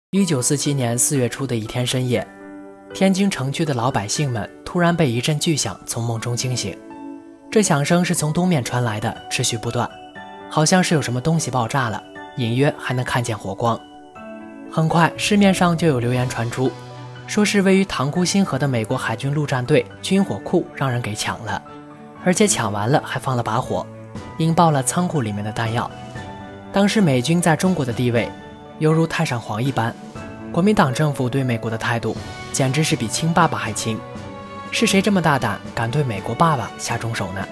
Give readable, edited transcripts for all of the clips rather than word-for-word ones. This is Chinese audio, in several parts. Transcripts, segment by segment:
1947年4月初的一天深夜，天津城区的老百姓们突然被一阵巨响从梦中惊醒。这响声是从东面传来的，持续不断，好像是有什么东西爆炸了，隐约还能看见火光。很快市面上就有流言传出，说是位于塘沽新河的美国海军陆战队军火库让人给抢了，而且抢完了还放了把火，引爆了仓库里面的弹药。当时美军在中国的地位犹如太上皇一般，国民党政府对美国的态度简直是比亲爸爸还亲。是谁这么大胆，敢对美国爸爸下重手呢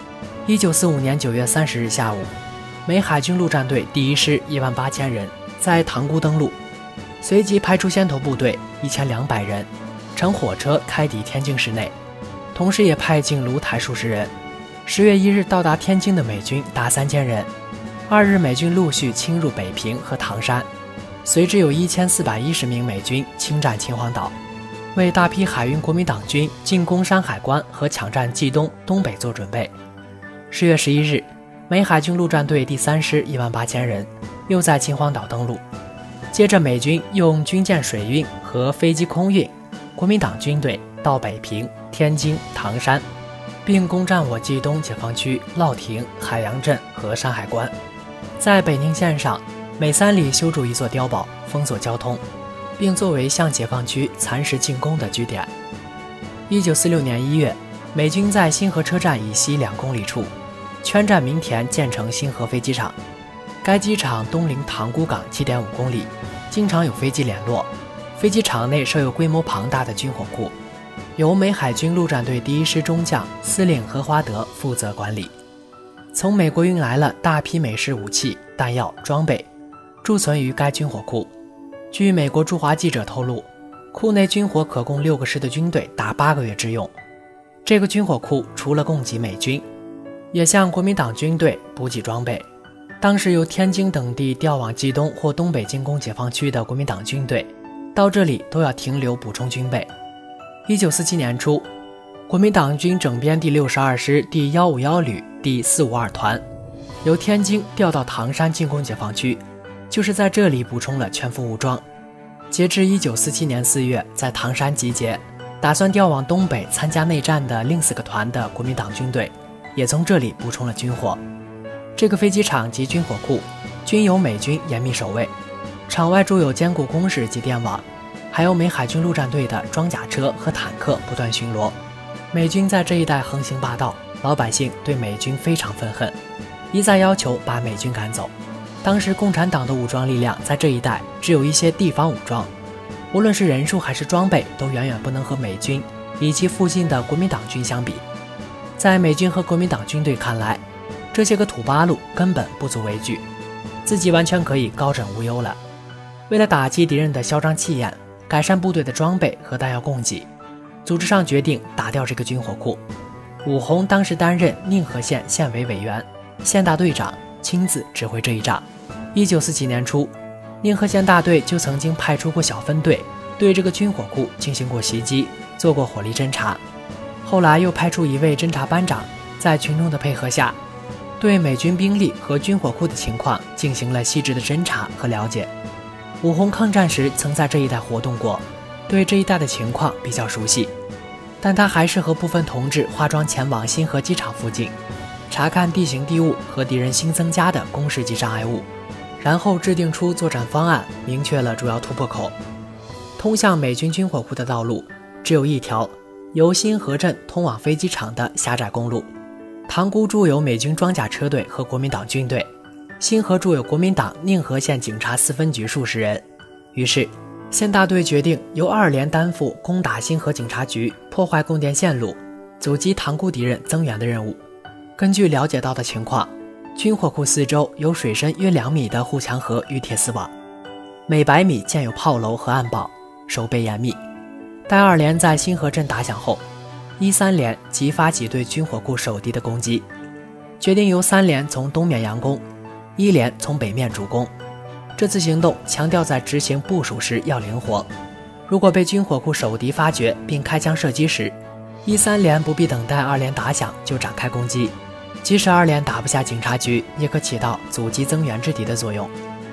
？1945年9月30日下午，美海军陆战队第1师18000人在塘沽登陆，随即派出先头部队1200人，乘火车开抵天津市内，同时也派进卢台数十人。10月1日到达天津的美军达3000人。2日美军陆续侵入北平和唐山，随之有1410名美军侵占秦皇岛，为大批海运国民党军进攻山海关和抢占冀东、东北做准备。10月11日，美海军陆战队第3师18000人又在秦皇岛登陆，接着美军用军舰水运和飞机空运国民党军队到北平、天津、唐山，并攻占我冀东解放区乐亭、海洋镇和山海关。在北宁线上，美三里修筑一座碉堡，封锁交通，并作为向解放区蚕食进攻的据点。1946年1月，美军在新河车站以西2公里处圈占民田，建成新河飞机场。该机场东临塘沽港7.5公里，经常有飞机联络。飞机场内设有规模庞大的军火库，由美海军陆战队第1师中将司令荷华德负责管理。从美国运来了大批美式武器、弹药、装备，贮存于该军火库。据美国驻华记者透露，库内军火可供6个师的军队达8个月之用。这个军火库除了供给美军，也向国民党军队补给装备。当时由天津等地调往冀东或东北进攻解放区的国民党军队，到这里都要停留补充军备。1947年初，国民党军整编第62师第151旅第452团由天津调到唐山进攻解放区，就是在这里补充了全副武装。截至1947年4月在唐山集结，打算调往东北参加内战的另4个团的国民党军队也从这里补充了军火。这个飞机场及军火库均由美军严密守卫，场外筑有坚固工事及电网，还有美海军陆战队的装甲车和坦克不断巡逻。美军在这一带横行霸道，老百姓对美军非常愤恨，一再要求把美军赶走。当时共产党的武装力量在这一带只有一些地方武装，无论是人数还是装备都远远不能和美军以及附近的国民党军相比。在美军和国民党军队看来，这些个土八路根本不足为惧，自己完全可以高枕无忧了。为了打击敌人的嚣张气焰，改善部队的装备和弹药供给，组织上决定打掉这个军火库。武洪当时担任宁河县县委委员、县大队长，亲自指挥这一仗。1947年初，宁河县大队就曾经派出过小分队对这个军火库进行过袭击，做过火力侦察。后来又派出一位侦察班长，在群众的配合下，对美军兵力和军火库的情况进行了细致的侦察和了解。武洪抗战时曾在这一带活动过，对这一带的情况比较熟悉，但他还是和部分同志化妆前往新河机场附近，查看地形地物和敌人新增加的工事及障碍物，然后制定出作战方案，明确了主要突破口。通向美军军火库的道路只有一条，由新河镇通往飞机场的狭窄公路。塘沽驻有美军装甲车队和国民党军队，新河驻有国民党宁河县警察4分局数十人。于是县大队决定由2连担负攻打新河警察局、破坏供电线路、阻击塘沽敌人增援的任务。根据了解到的情况，军火库四周有水深约2米的护墙河与铁丝网，每100米建有炮楼和暗堡，守备严密。待2连在新河镇打响后，1、3连即发起对军火库守敌的攻击，决定由3连从东面佯攻，1连从北面主攻。这次行动强调在执行部署时要灵活，如果被军火库守敌发觉并开枪射击时，1、3连不必等待2连打响就展开攻击，即使2连打不下警察局，也可起到阻击增援之敌的作用。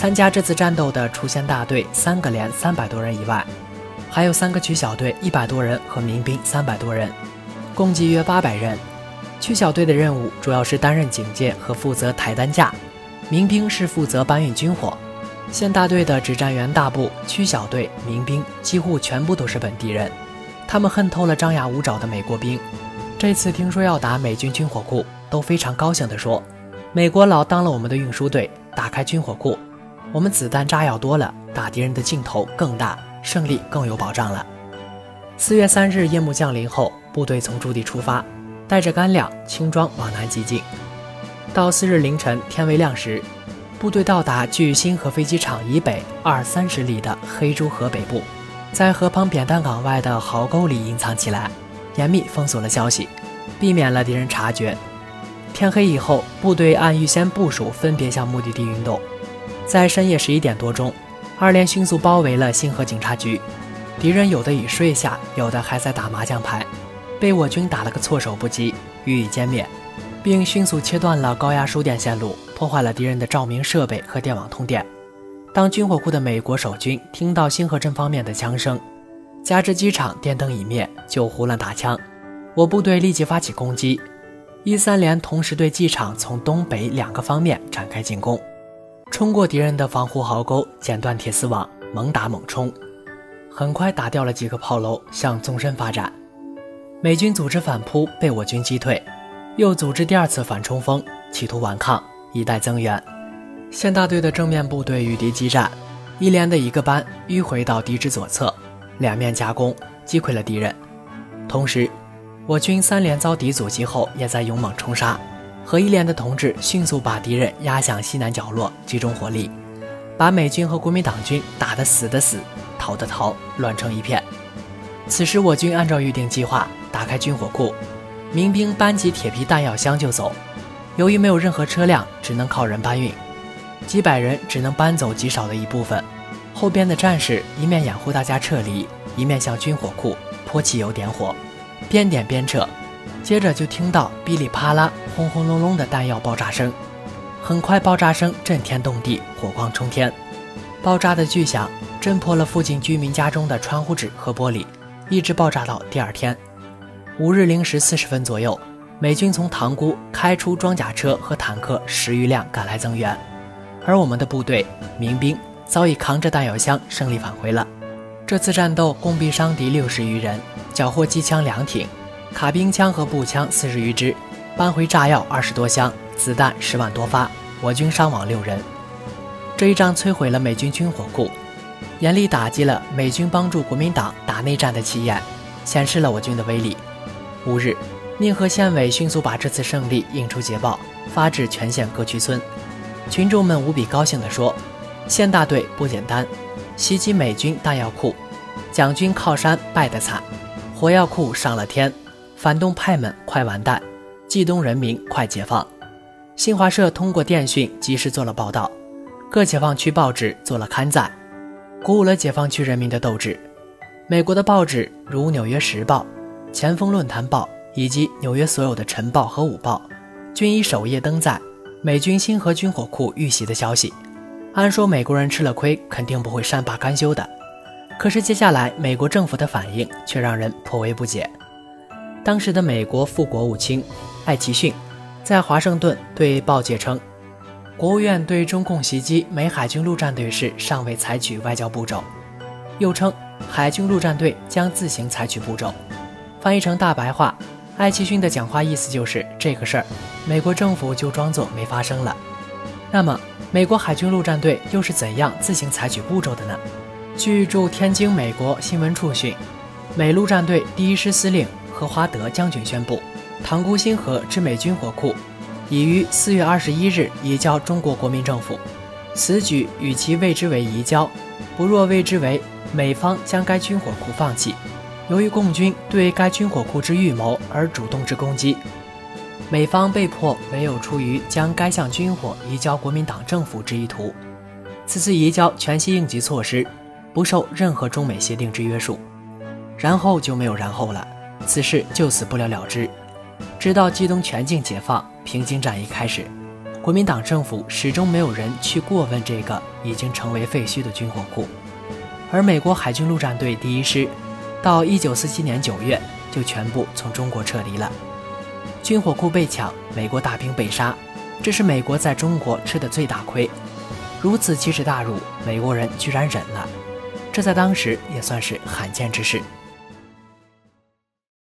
参加这次战斗的出现大队3个连300多人以外，还有3个区小队100多人和民兵300多人，共计约800人。区小队的任务主要是担任警戒和负责抬担架，民兵是负责搬运军火。县大队的指战员大部，区小队、民兵几乎全部都是本地人，他们恨透了张牙舞爪的美国兵。这次听说要打美军军火库，都非常高兴地说：“美国佬当了我们的运输队，打开军火库，我们子弹炸药多了，打敌人的劲头更大，胜利更有保障了。”4月3日夜幕降临后，部队从驻地出发，带着干粮、轻装往南急进。到4日凌晨天未亮时，部队到达距新河飞机场以北20-30里的黑猪河北部，在河旁扁担岗外的壕沟里隐藏起来，严密封锁了消息，避免了敌人察觉。天黑以后，部队按预先部署分别向目的地运动。在深夜11点多钟，2连迅速包围了新河警察局，敌人有的已睡下，有的还在打麻将牌，被我军打了个措手不及，予以歼灭，并迅速切断了高压输电线路，破坏了敌人的照明设备和电网通电。当军火库的美国守军听到新河镇方面的枪声，加之机场电灯已灭，就胡乱打枪。我部队立即发起攻击，1、3连同时对机场从东北2个方面展开进攻，冲过敌人的防护壕沟，剪断铁丝网，猛打猛冲，很快打掉了几个炮楼，向纵深发展。美军组织反扑，被我军击退，又组织第2次反冲锋，企图顽抗，以待增援。县大队的正面部队与敌激战，1连的1个班迂回到敌之左侧，两面夹攻，击溃了敌人。同时，我军3连遭敌阻击后，也在勇猛冲杀，和1连的同志迅速把敌人压向西南角落，集中火力，把美军和国民党军打得死的死，逃的逃，乱成一片。此时我军按照预定计划打开军火库，民兵搬起铁皮弹药箱就走，由于没有任何车辆，只能靠人搬运，几百人只能搬走极少的一部分。后边的战士一面掩护大家撤离，一面向军火库泼汽油点火，边点边撤。接着就听到噼里啪啦、轰轰隆隆的弹药爆炸声，很快爆炸声震天动地，火光冲天。爆炸的巨响震破了附近居民家中的窗户纸和玻璃，一直爆炸到第2天。5日0时40分左右，美军从塘沽开出装甲车和坦克10余辆赶来增援，而我们的部队民兵早已扛着弹药箱胜利返回了。这次战斗共毙伤敌60余人，缴获机枪2挺，卡宾枪和步枪40余支，搬回炸药20多箱，子弹10万多发，我军伤亡6人。这一仗摧毁了美军军火库，严厉打击了美军帮助国民党打内战的气焰，显示了我军的威力。5日，宁河县委迅速把这次胜利印出捷报，发至全县各区村。群众们无比高兴地说：“县大队不简单，袭击美军弹药库，蒋军靠山败得惨，火药库上了天，反动派们快完蛋，冀东人民快解放。”新华社通过电讯及时做了报道，各解放区报纸做了刊载，鼓舞了解放区人民的斗志。美国的报纸如《纽约时报》、《前锋论坛报》以及纽约所有的晨报和午报，均以首页登载美军新河军火库遇袭的消息。按说美国人吃了亏，肯定不会善罢甘休的。可是接下来美国政府的反应却让人颇为不解。当时的美国副国务卿艾奇逊在华盛顿对报界称，国务院对中共袭击美海军陆战队时尚未采取外交步骤，又称海军陆战队将自行采取步骤。翻译成大白话，艾奇逊的讲话意思就是这个事儿，美国政府就装作没发生了。那么美国海军陆战队又是怎样自行采取步骤的呢？据驻天津美国新闻处讯，美陆战队第1师司令何华德将军宣布，塘沽新河之美军火库已于4月21日移交中国国民政府。此举与其谓之为移交，不若谓之为美方将该军火库放弃。由于共军对该军火库之预谋而主动之攻击，美方被迫唯有出于将该项军火移交国民党政府之意图。此次移交全系应急措施，不受任何中美协定之约束。然后就没有然后了，此事就此不了了之，直到冀东全境解放，平津战役开始。 国民党政府始终没有人去过问这个已经成为废墟的军火库，而美国海军陆战队第1师到1947年9月就全部从中国撤离了。军火库被抢，美国大兵被杀，这是美国在中国吃的最大亏。如此奇耻大辱，美国人居然忍了，这在当时也算是罕见之事。